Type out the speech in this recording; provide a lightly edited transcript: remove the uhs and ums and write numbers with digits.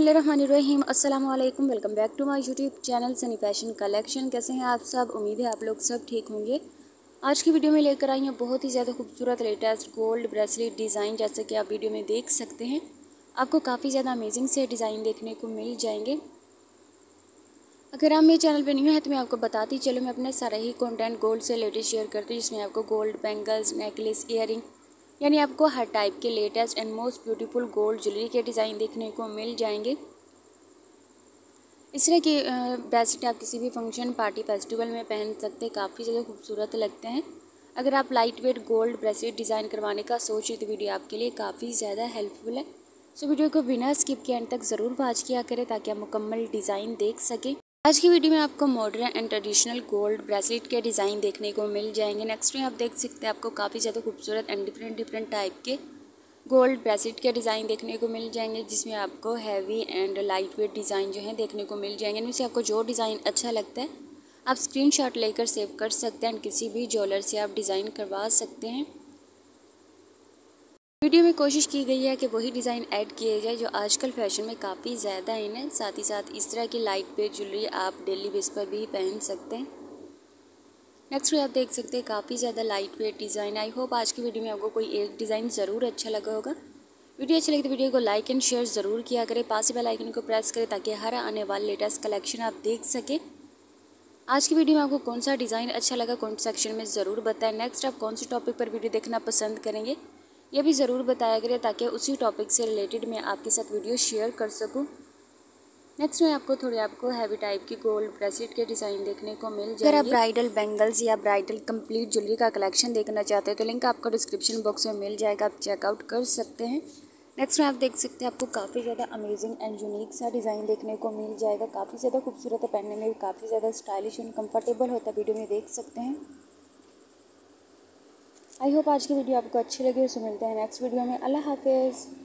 बिस्मिल्लाहिर्रहमानिर्रहीम। अस्सलाम वालेकुम। Welcome back to my YouTube channel Sunny fashion collection. कैसे हैं आप सब? उम्मीद है आप लोग सब ठीक होंगे। आज की वीडियो में लेकर आई हूँ बहुत ही ज़्यादा खूबसूरत लेटेस्ट गोल्ड ब्रेसलेट डिज़ाइन। जैसे कि आप वीडियो में देख सकते हैं, आपको काफ़ी ज़्यादा अमेजिंग से डिज़ाइन देखने को मिल जाएंगे। अगर आप मेरे चैनल पर न्यू है तो मैं आपको बताती चलो, मैं अपने सारा ही कंटेंट गोल्ड से रिलेटेड शेयर करती हूँ, जिसमें आपको गोल्ड बैंगल्स, नेकलेस, ईयरिंग, यानी आपको हर टाइप के latest and most beautiful gold jewellery के डिज़ाइन देखने को मिल जाएंगे। इस तरह के ब्रेसलेट आप किसी भी फंक्शन, पार्टी, फेस्टिवल में पहन सकते हैं, काफ़ी ज़्यादा खूबसूरत लगते हैं। अगर आप light weight gold bracelet design करवाने का सोच रहे तो वीडियो आपके लिए काफ़ी ज़्यादा हेल्पफुल है। सो वीडियो को बिना स्किप के एंड तक ज़रूर वॉच किया करें ताकि आप मुकम्मल डिज़ाइन देख सकें। आज की वीडियो में आपको modern and traditional gold bracelet के डिज़ाइन देखने को मिल जाएंगे। नेक्स्ट में आप देख सकते हैं, आपको काफ़ी ज़्यादा खूबसूरत एंड डिफरेंट टाइप के गोल्ड ब्रेसलेट के डिज़ाइन देखने को मिल जाएंगे, जिसमें आपको heavy and light weight design जो है देखने को मिल जाएंगे। इनमें से आपको जो डिज़ाइन अच्छा लगता है आप स्क्रीनशॉट लेकर सेव कर सकते हैं एंड किसी भी ज्वेलर से आप डिज़ाइन करवा सकते हैं। वीडियो में कोशिश की गई है कि वही डिज़ाइन ऐड किए जाए जो आजकल फैशन में काफ़ी ज़्यादा इन है। साथ ही साथ इस तरह की लाइट वेट ज्वेलरी आप डेली बेस पर भी पहन सकते हैं। नेक्स्ट में आप देख सकते हैं काफ़ी ज़्यादा light weight design. I hope आज की वीडियो में आपको कोई एक डिज़ाइन ज़रूर अच्छा लगा होगा। वीडियो अच्छी लगी तो वीडियो को लाइक एंड शेयर ज़रूर किया करें, पास ही बेल आइकन को प्रेस करें ताकि हर आने वाले लेटेस्ट कलेक्शन आप देख सकें। आज की वीडियो में आपको कौन सा डिज़ाइन अच्छा लगा कमेंट सेक्शन में ज़रूर बताएं। नेक्स्ट आप कौन सी टॉपिक पर वीडियो देखना पसंद करेंगे ये भी ज़रूर बताया करें ताकि उसी टॉपिक से रिलेटेड मैं आपके साथ वीडियो शेयर कर सकूँ। नेक्स्ट में आपको हैवी टाइप की गोल्ड ब्रेसलेट के डिज़ाइन देखने को मिल जाएंगे। अगर आप ब्राइडल बैंगल्स या ब्राइडल कंप्लीट ज्वेलरी का कलेक्शन देखना चाहते हैं तो लिंक आपको डिस्क्रिप्शन बॉक्स में मिल जाएगा, आप चेकआउट कर सकते हैं। नेक्स्ट में आप देख सकते हैं, आपको काफ़ी ज़्यादा अमेजिंग एंड यूनिक सा डिज़ाइन देखने को मिल जाएगा। काफ़ी ज़्यादा खूबसूरत है, पहनने में भी काफ़ी ज़्यादा स्टाइलिश एंड कंफर्टेबल होता है, वीडियो में देख सकते हैं। आई होप आज की वीडियो आपको अच्छी लगी। उससे मिलते हैं नेक्स्ट वीडियो में। अल्लाह हाफिज़।